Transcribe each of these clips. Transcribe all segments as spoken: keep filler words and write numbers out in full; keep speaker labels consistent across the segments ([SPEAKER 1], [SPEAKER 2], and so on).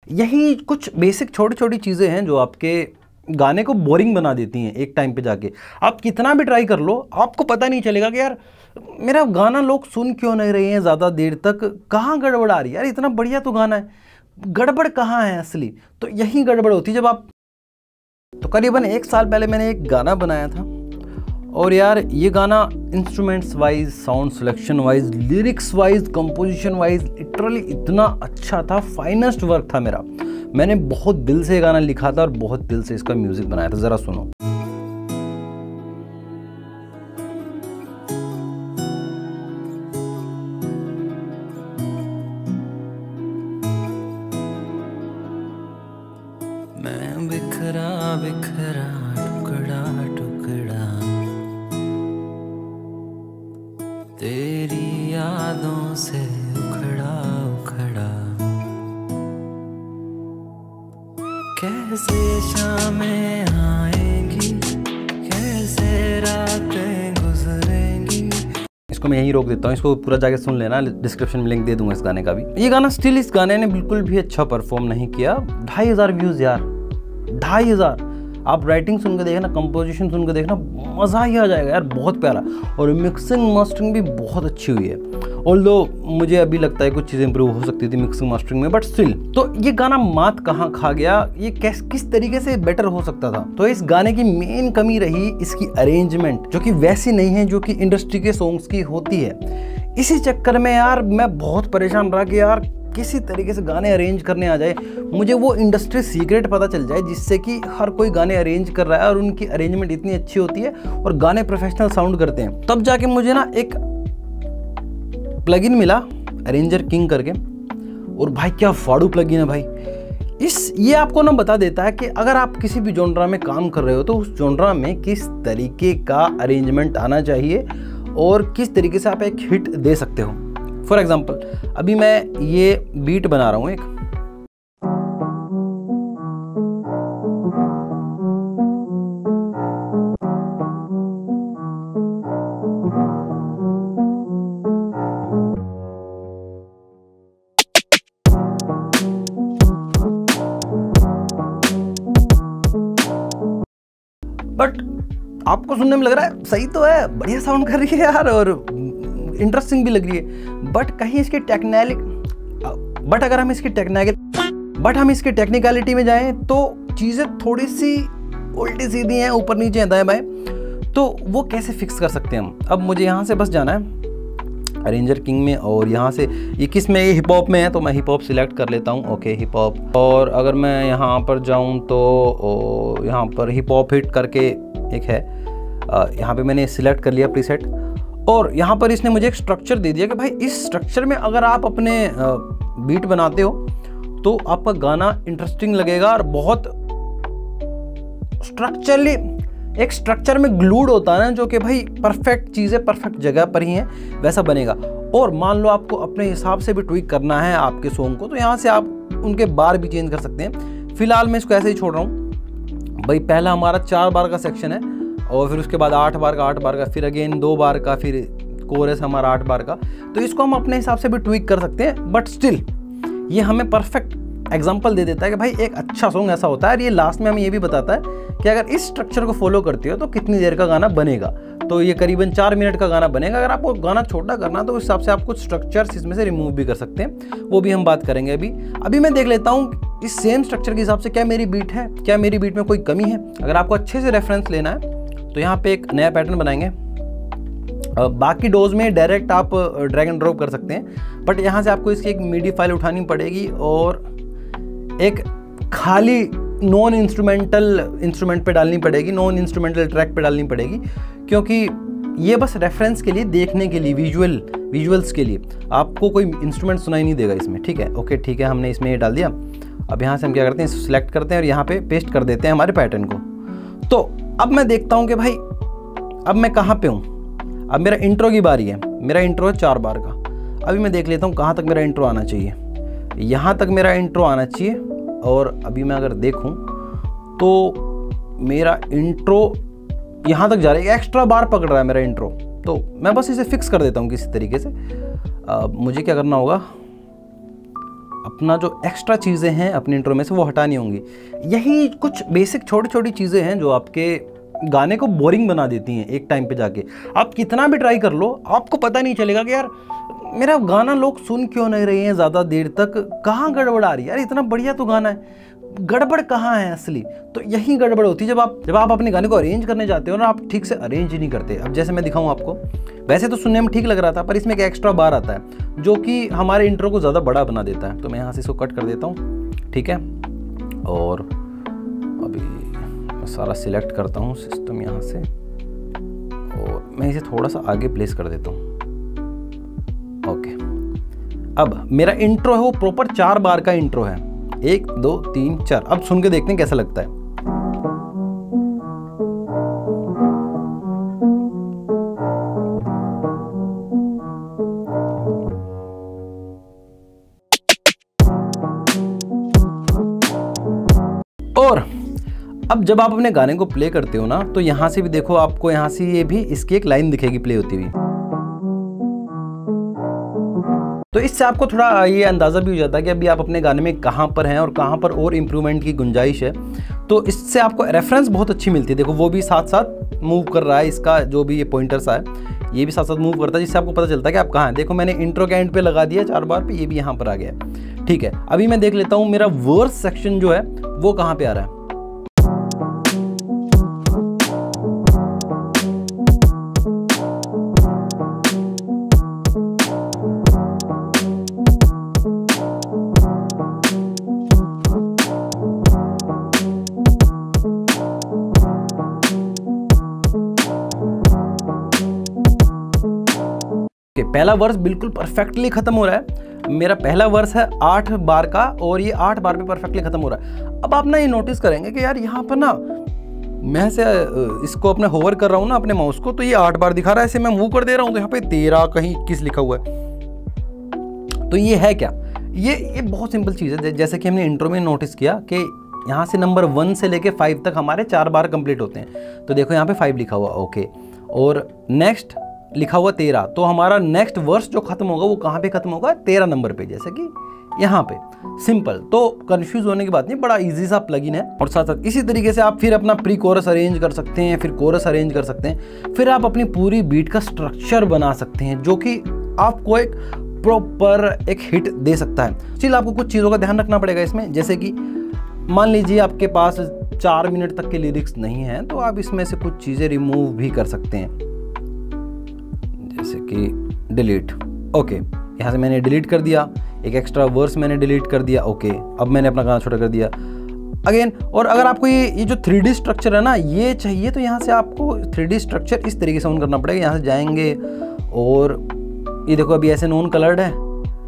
[SPEAKER 1] यही कुछ बेसिक छोटी छोटी चीज़ें हैं जो आपके गाने को बोरिंग बना देती हैं। एक टाइम पे जाके आप कितना भी ट्राई कर लो, आपको पता नहीं चलेगा कि यार मेरा गाना लोग सुन क्यों नहीं रहे हैं ज़्यादा देर तक, कहाँ गड़बड़ आ रही है यार, इतना बढ़िया तो गाना है, गड़बड़ कहाँ है असली। तो यही गड़बड़ होती है जब आप, तो करीबन एक साल पहले मैंने एक गाना बनाया था और यार ये गाना instruments wise, sound selection wise, lyrics wise, composition wise literally इतना अच्छा था, फाइनेस्ट वर्क था मेरा। मैंने बहुत दिल से गाना लिखा था और बहुत दिल से इसका म्यूजिक बनाया था। ज़रा सुनो।
[SPEAKER 2] मैं बिखरा बिखरा टुकड़ा टुकड़ा तेरी यादों से उखड़ा उखड़ा, कैसे शामें आएंगी, कैसे रातें गुजरेंगी।
[SPEAKER 1] इसको मैं यहीं रोक देता हूँ, इसको पूरा जाके सुन लेना, डिस्क्रिप्शन में लिंक दे दूंगा इस गाने का भी। ये गाना स्टिल, इस गाने ने बिल्कुल भी अच्छा परफॉर्म नहीं किया। ढाई हजार व्यूज यार, ढाई हजार। आप राइटिंग सुन के देखना, कंपोजिशन सुन के देखना, मज़ा ही आ जाएगा यार, बहुत प्यारा। और मिक्सिंग मास्टरिंग भी बहुत अच्छी हुई है। ऑल्दो मुझे अभी लगता है कुछ चीज़ें इंप्रूव हो सकती थी मिक्सिंग मास्टरिंग में, बट स्टिल। तो ये गाना मात कहाँ खा गया, ये किस किस तरीके से बेटर हो सकता था। तो इस गाने की मेन कमी रही इसकी अरेंजमेंट, जो कि वैसी नहीं है जो कि इंडस्ट्री के सॉन्ग्स की होती है। इसी चक्कर में यार मैं बहुत परेशान रहा कि यार किसी तरीके से गाने अरेंज करने आ जाए, मुझे वो इंडस्ट्री सीक्रेट पता चल जाए जिससे कि हर कोई गाने अरेंज कर रहा है और उनकी अरेंजमेंट इतनी अच्छी होती है और गाने प्रोफेशनल साउंड करते हैं। तब जाके मुझे ना एक प्लगइन मिला अरेंजर किंग करके, और भाई क्या फाड़ू प्लगइन है भाई। इस ये आपको ना बता देता है कि अगर आप किसी भी जॉनरा में काम कर रहे हो तो उस जॉनरा में किस तरीके का अरेंजमेंट आना चाहिए और किस तरीके से आप एक हिट दे सकते हो। फॉर एग्जाम्पल अभी मैं ये बीट बना रहा हूँ एक, बट आपको सुनने में लग रहा है सही तो है, बढ़िया साउंड कर रही है यार और इंटरेस्टिंग भी लग रही है, बट कहीं इसकी टेक्निक बट अगर हम इसकी टेक्निकल बट हम इसकी टेक्निकलिटी में जाएं तो चीज़ें थोड़ी सी उल्टी सीधी हैं, ऊपर नीचे दाएं बाएं। तो वो कैसे फिक्स कर सकते हैं हम। अब मुझे यहाँ से बस जाना है अरेंजर किंग में, और यहाँ से ये किस में, ये हिप हॉप में है तो मैं हिप हॉप सिलेक्ट कर लेता हूँ। ओके हिप हॉप, और अगर मैं यहाँ पर जाऊँ तो यहाँ पर हिप हॉप हिट करके एक है, यहाँ पे मैंने सिलेक्ट कर लिया प्रीसेट। और यहाँ पर इसने मुझे एक स्ट्रक्चर दे दिया कि भाई इस स्ट्रक्चर में अगर आप अपने बीट बनाते हो तो आपका गाना इंटरेस्टिंग लगेगा और बहुत स्ट्रक्चरली एक स्ट्रक्चर में ग्लूड होता है ना, जो कि भाई परफेक्ट चीज़ें परफेक्ट जगह पर ही हैं, वैसा बनेगा। और मान लो आपको अपने हिसाब से भी ट्विक करना है आपके सॉन्ग को, तो यहाँ से आप उनके बार भी चेंज कर सकते हैं। फिलहाल मैं इसको ऐसे ही छोड़ रहा हूँ। भाई पहला हमारा चार बार का सेक्शन है और फिर उसके बाद आठ बार का आठ बार का फिर अगेन दो बार का, फिर कोरस हमारा आठ बार का। तो इसको हम अपने हिसाब से भी ट्विक कर सकते हैं, बट स्टिल ये हमें परफेक्ट एग्जांपल दे देता है कि भाई एक अच्छा सॉन्ग ऐसा होता है। और ये लास्ट में हमें ये भी बताता है कि अगर इस स्ट्रक्चर को फॉलो करते हो तो कितनी देर का गाना बनेगा। तो ये करीबन चार मिनट का गाना बनेगा। अगर आपको गाना छोटा करना तो उस हिसाब से आप कुछ स्ट्रक्चर्स इसमें से रिमूव भी कर सकते हैं, वो भी हम बात करेंगे अभी। अभी मैं देख लेता हूँ इस सेम स्ट्रक्चर के हिसाब से क्या मेरी बीट है, क्या मेरी बीट में कोई कमी है। अगर आपको अच्छे से रेफरेंस लेना है तो यहाँ पे एक नया पैटर्न बनाएंगे। बाकी डोज में डायरेक्ट आप ड्रैग एंड ड्रॉप कर सकते हैं, बट यहाँ से आपको इसकी एक मीडी फाइल उठानी पड़ेगी और एक खाली नॉन इंस्ट्रूमेंटल इंस्ट्रूमेंट पे डालनी पड़ेगी, नॉन इंस्ट्रूमेंटल ट्रैक पे डालनी पड़ेगी, क्योंकि ये बस रेफरेंस के लिए, देखने के लिए, विजुअल विजुअल्स के लिए। आपको कोई इंस्ट्रूमेंट सुनाई नहीं देगा इसमें, ठीक है। ओके ठीक है, हमने इसमें ये डाल दिया। अब यहाँ से हम क्या करते हैं, सिलेक्ट करते हैं और यहाँ पे पेस्ट कर देते हैं हमारे पैटर्न को। तो अब मैं देखता हूँ कि भाई अब मैं कहाँ पे हूँ। अब मेरा इंट्रो की बारी है, मेरा इंट्रो है चार बार का। अभी मैं देख लेता हूँ कहाँ तक मेरा इंट्रो आना चाहिए। यहाँ तक मेरा इंट्रो आना चाहिए, और अभी मैं अगर देखूँ तो मेरा इंट्रो यहाँ तक जा रहा है, एक्स्ट्रा बार पकड़ रहा है मेरा इंट्रो। तो मैं बस इसे फिक्स कर देता हूँ किसी तरीके से। आ, मुझे क्या करना होगा, अपना जो एक्स्ट्रा चीज़ें हैं अपने इंट्रो में से वो हटानी होंगी। यही कुछ बेसिक छोटी छोटी चीज़ें हैं जो आपके गाने को बोरिंग बना देती हैं। एक टाइम पे जाके आप कितना भी ट्राई कर लो, आपको पता नहीं चलेगा कि यार मेरा गाना लोग सुन क्यों नहीं रहे हैं ज़्यादा देर तक, कहाँ गड़बड़ आ रही है यार, इतना बढ़िया तो गाना है, गड़बड़ कहाँ है असली। तो यही गड़बड़ होती है जब आप जब आप अपने गाने को अरेंज करने जाते हो ना, आप ठीक से अरेंज ही नहीं करते। अब जैसे मैं दिखाऊं आपको, वैसे तो सुनने में ठीक लग रहा था, पर इसमें एक एक्स्ट्रा बार आता है जो कि हमारे इंट्रो को ज़्यादा बड़ा बना देता है। तो मैं यहाँ से इसको कट कर देता हूँ, ठीक है। और अभी मैं सारा सिलेक्ट करता हूँ सिस्टम यहाँ से, और मैं इसे थोड़ा सा आगे प्लेस कर देता हूँ। ओके, अब मेरा इंट्रो है वो प्रॉपर चार बार का इंट्रो है, एक दो तीन चार। अब सुन के देखते हैं कैसा लगता है। और अब जब आप अपने गाने को प्ले करते हो ना, तो यहां से भी देखो, आपको यहां से ये भी इसकी एक लाइन दिखेगी प्ले होती हुई। तो इससे आपको थोड़ा ये अंदाज़ा भी हो जाता है कि अभी आप अपने गाने में कहाँ पर हैं और कहाँ पर और इम्प्रूवमेंट की गुंजाइश है। तो इससे आपको रेफरेंस बहुत अच्छी मिलती है। देखो वो भी साथ साथ मूव कर रहा है, इसका जो भी ये पॉइंटर्स है ये भी साथ साथ मूव करता है, जिससे आपको पता चलता है कि आप कहाँ हैं। देखो मैंने इंट्रो के एंड पे लगा दिया चार बार पे, ये भी यहाँ पर आ गया, ठीक है। अभी मैं देख लेता हूँ मेरा वर्स सेक्शन जो है वो कहाँ पे आ रहा है। पहला वर्स बिल्कुल परफेक्टली खत्म हो रहा है। मेरा पहला वर्स है आठ बार का और ये आठ बार पे परफेक्टली खत्म हो रहा है। अब आप ना ये नोटिस करेंगे कि यार यहाँ पर ना मैं से इसको अपने होवर कर रहा हूँ ना अपने माउस को, तो ये आठ बार दिखा रहा है। ऐसे मैं मूव कर दे रहा हूँ तो यहाँ पे तेरह कहीं इक्कीस लिखा हुआ है। तो ये है क्या, ये ये बहुत सिंपल चीज़ है। जैसे कि हमने इंट्रो में नोटिस किया कि यहाँ से नंबर वन से लेके फाइव तक हमारे चार बार कंप्लीट होते हैं। तो देखो यहाँ पे फाइव लिखा हुआ, ओके, और नेक्स्ट लिखा हुआ तेरह। तो हमारा नेक्स्ट वर्स जो खत्म होगा वो कहाँ पे खत्म होगा, तेरह नंबर पे, जैसे कि यहाँ पे। सिंपल, तो कंफ्यूज होने की बात नहीं, बड़ा इजी सा प्लगइन है। और साथ साथ इसी तरीके से आप फिर अपना प्री कोरस अरेंज कर सकते हैं, फिर कोरस अरेंज कर सकते हैं, फिर आप अपनी पूरी बीट का स्ट्रक्चर बना सकते हैं जो कि आपको एक प्रॉपर एक हिट दे सकता है। स्टिल आपको कुछ चीज़ों का ध्यान रखना पड़ेगा इसमें, जैसे कि मान लीजिए आपके पास चार मिनट तक के लिरिक्स नहीं हैं, तो आप इसमें से कुछ चीज़ें रिमूव भी कर सकते हैं, जैसे कि डिलीट। ओके, यहाँ से मैंने डिलीट कर दिया, एक एक्स्ट्रा वर्स मैंने डिलीट कर दिया। ओके, अब मैंने अपना गाना छोटा कर दिया अगेन। और अगर आपको ये ये जो थ्री डी स्ट्रक्चर है ना ये चाहिए, तो यहाँ से आपको थ्री डी स्ट्रक्चर इस तरीके से ऑन करना पड़ेगा। यहाँ से जाएंगे और ये देखो अभी ऐसे नॉन कलर्ड है,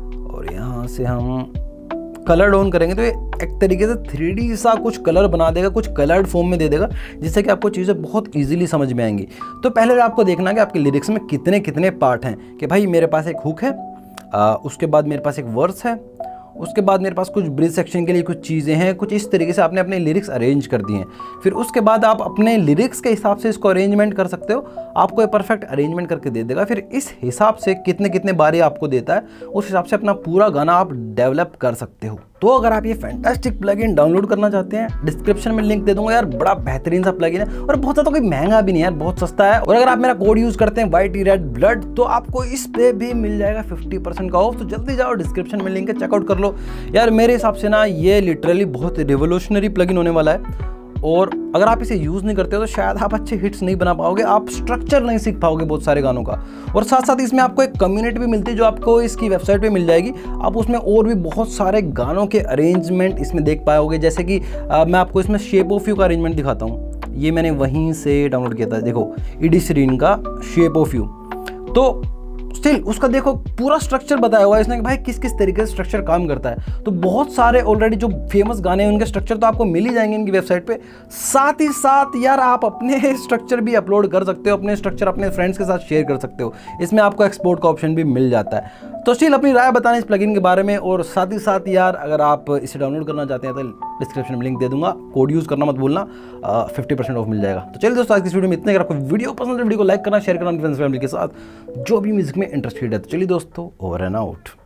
[SPEAKER 1] और यहाँ से हम कलर ऑन करेंगे तो ये एक तरीके से थ्री डी सा कुछ कलर बना देगा, कुछ कलर्ड फॉर्म में दे देगा, जिससे कि आपको चीज़ें बहुत इजीली समझ में आएंगी। तो पहले आपको देखना कि आपके लिरिक्स में कितने कितने पार्ट हैं, कि भाई मेरे पास एक हुक है, आ, उसके बाद मेरे पास एक वर्स है, उसके बाद मेरे पास कुछ ब्रिज सेक्शन के लिए कुछ चीज़ें हैं, कुछ इस तरीके से आपने अपने लिरिक्स अरेंज कर दिए हैं। फिर उसके बाद आप अपने लिरिक्स के हिसाब से इसको अरेंजमेंट कर सकते हो, आपको ये परफेक्ट अरेंजमेंट करके दे देगा। फिर इस हिसाब से कितने कितने बारे आपको देता है, उस हिसाब से अपना पूरा गाना आप डेवलप कर सकते हो। तो अगर आप ये फैंटास्टिक प्लगइन डाउनलोड करना चाहते हैं, डिस्क्रिप्शन में लिंक दे दूंगा यार, बड़ा बेहतरीन सा प्लगइन है और बहुत ज़्यादा कोई महंगा भी नहीं यार, बहुत सस्ता है। और अगर आप मेरा कोड यूज़ करते हैं वाई टी रेड ब्लड, तो आपको इस पे भी मिल जाएगा फिफ्टी परसेंट का ऑफ। तो जल्दी जाओ, डिस्क्रिप्शन में लिंक है, चेकआउट कर लो यार। मेरे हिसाब से ना ये लिटरली बहुत रिवोल्यूशनरी प्लगइन होने वाला है, और अगर आप इसे यूज़ नहीं करते हो तो शायद आप अच्छे हिट्स नहीं बना पाओगे, आप स्ट्रक्चर नहीं सीख पाओगे बहुत सारे गानों का। और साथ साथ इसमें आपको एक कम्युनिटी भी मिलती है जो आपको इसकी वेबसाइट पे मिल जाएगी। आप उसमें और भी बहुत सारे गानों के अरेंजमेंट इसमें देख पाओगे, जैसे कि आ, मैं आपको इसमें शेप ऑफ यू का अरेंजमेंट दिखाता हूँ। ये मैंने वहीं से डाउनलोड किया था, देखो इडी श्रीन का शेप ऑफ यू। तो स्टिल उसका देखो पूरा स्ट्रक्चर बताया हुआ है इसने कि भाई किस किस तरीके से स्ट्रक्चर काम करता है। तो बहुत सारे ऑलरेडी जो फेमस गाने हैं उनके स्ट्रक्चर तो आपको मिल ही जाएंगे इनकी वेबसाइट पे। साथ ही साथ यार आप अपने स्ट्रक्चर भी अपलोड कर सकते हो, अपने स्ट्रक्चर अपने फ्रेंड्स के साथ शेयर कर सकते हो। इसमें आपको एक्सपोर्ट का ऑप्शन भी मिल जाता है। तो स्टिल अपनी राय बताना इस प्लगइन के बारे में। और साथ ही साथ यार अगर आप इसे डाउनलोड करना चाहते हैं तो डिस्क्रिप्शन में लिंक दे दूंगा, कोड यूज़ करना मत भूलना, फिफ्टी परसेंट ऑफ मिल जाएगा। तो चलिए दोस्तों आज की इस वीडियो में इतने। अगर आपको वीडियो पसंद है वीडियो को लाइक करना, शेयर करना फ्रेंड्स फैमिली के साथ जो भी म्यूजिक में इंटरेस्टेड है। तो चलिए दोस्तों, ओवर एंड आउट।